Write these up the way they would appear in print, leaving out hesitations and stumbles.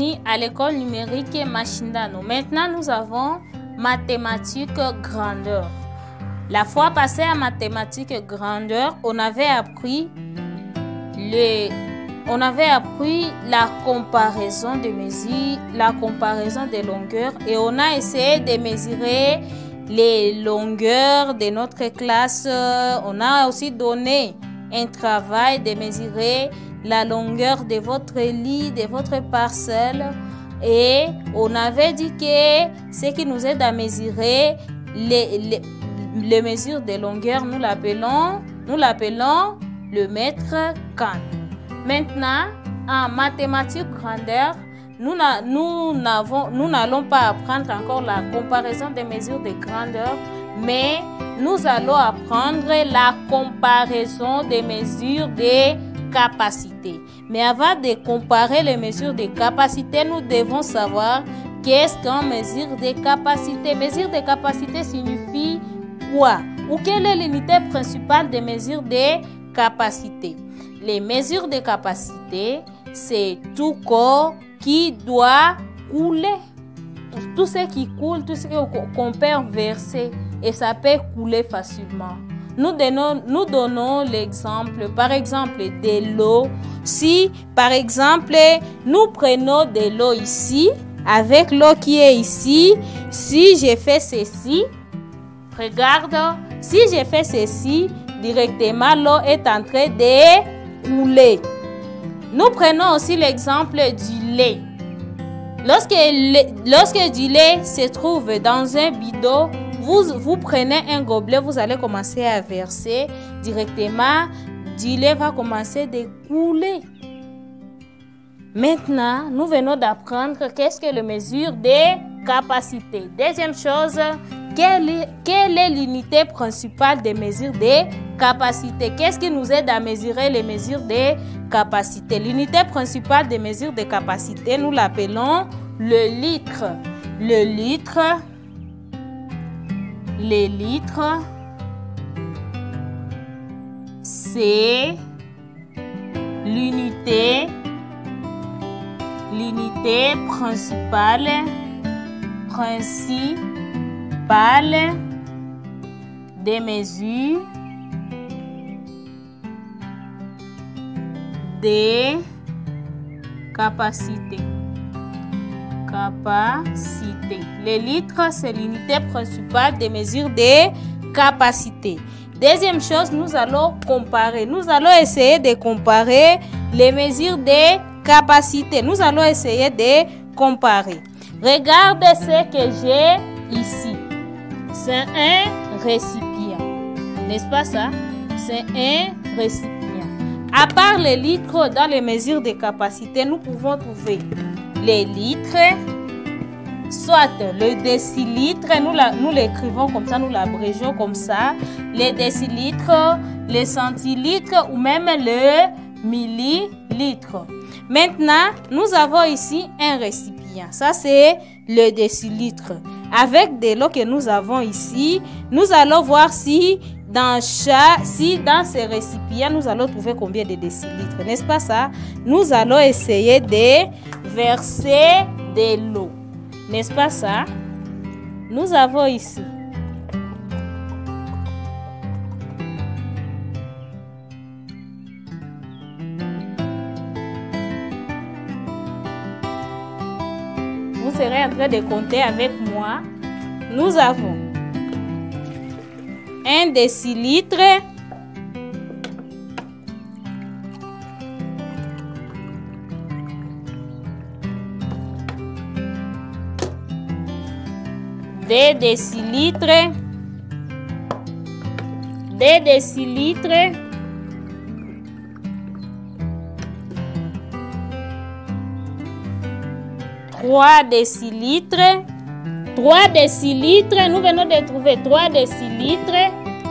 bienvenue à l'école numérique Mashindano. Maintenant, nous avons mathématiques grandeur. La fois passée à mathématiques grandeur, on avait appris la comparaison des mesures, la comparaison des longueurs et on a essayé de mesurer les longueurs de notre classe. On a aussi donné un travail de mesurer la longueur de votre lit, de votre parcelle. Et on avait dit que ce qui nous aide à mesurer les mesures de longueur, nous l'appelons le mètre carré. Maintenant, en mathématiques grandeur, nous n'allons pas apprendre encore la comparaison des mesures de grandeur, mais nous allons apprendre la comparaison des mesures de capacité. Mais avant de comparer les mesures de capacité, nous devons savoir qu'est-ce qu'on mesure de capacité. Mesure de capacité signifie quoi? Ou quelle est l'unité principale des mesures de capacité? Les mesures de capacité, c'est tout corps qui doit couler. Tout ce qui coule, tout ce qu'on peut verser et ça peut couler facilement. Nous donnons l'exemple, par exemple, de l'eau. Si, par exemple, nous prenons de l'eau ici, avec l'eau qui est ici, si je fais ceci, regarde, si je fais ceci, directement, l'eau est en train de couler. Nous prenons aussi l'exemple du lait. Lorsque du lait se trouve dans un bidon, vous prenez un gobelet, vous allez commencer à verser directement, du lait va commencer à couler. Maintenant, nous venons d'apprendre qu'est-ce que les mesures de capacité. Deuxième chose, quelle est l'unité principale des mesures de capacité? Qu'est-ce qui nous aide à mesurer les mesures de capacité? L'unité principale des mesures de capacité, nous l'appelons le litre. Le litre, c'est l'unité principale des mesures de capacité. Le litre, c'est l'unité principale des mesures de capacité. Deuxième chose, nous allons comparer. Nous allons essayer de comparer les mesures de capacité. Nous allons essayer de comparer. Regarde ce que j'ai ici. C'est un récipient. N'est-ce pas ça? C'est un récipient. À part les litres dans les mesures de capacité, nous pouvons trouver les litres, soit le décilitre, nous l'écrivons comme ça, nous l'abrégeons comme ça, les décilitres, les centilitres ou même le millilitre. Maintenant, nous avons ici un récipient. Ça, c'est le décilitre. Avec de l'eau que nous avons ici, nous allons voir si dans ces récipients, nous allons trouver combien de décilitres. N'est-ce pas ça? Nous allons essayer de verser de l'eau. N'est-ce pas ça? Nous avons ici. Vous serez en train de compter avec moi. Nous avons 1 décilitre, 2 décilitres, 3 décilitres, 3 décilitres, nous venons de trouver 3 décilitres,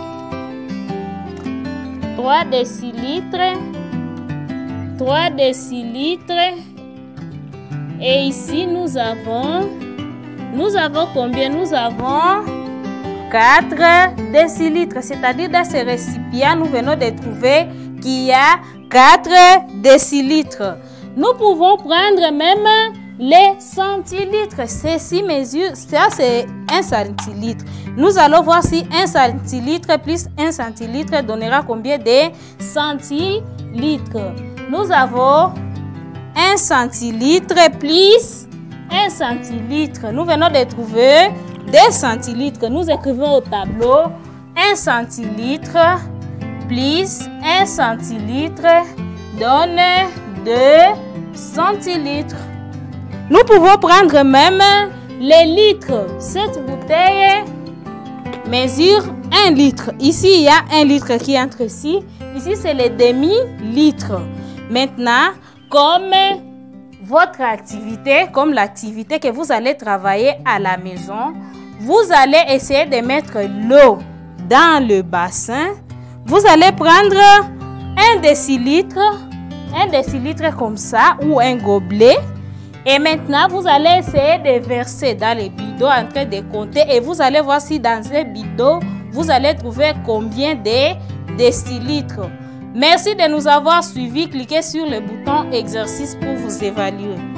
3 décilitres, 3 décilitres, et ici nous avons combien? Nous avons 4 décilitres, c'est-à-dire dans ce récipient, nous venons de trouver qu'il y a 4 décilitres. Nous pouvons prendre même les centilitres. Ceci mesure, ça c'est 1 centilitre. Nous allons voir si 1 centilitre plus 1 centilitre donnera combien de centilitres. Nous avons 1 centilitre plus 1 centilitre. Nous venons de trouver 2 centilitres. Nous écrivons au tableau 1 centilitre plus 1 centilitre donne 2 centilitres. Nous pouvons prendre même les litres. Cette bouteille mesure 1 litre. Ici, il y a 1 litre qui entre ici. Ici, c'est le demi-litre. Maintenant, comme votre activité, comme l'activité que vous allez travailler à la maison, vous allez essayer de mettre l'eau dans le bassin. Vous allez prendre 1 décilitre comme ça ou un gobelet. Et maintenant, vous allez essayer de verser dans le bidon en train de compter. Et vous allez voir si dans ce bidon, vous allez trouver combien de décilitres. Merci de nous avoir suivis. Cliquez sur le bouton exercice pour vous évaluer.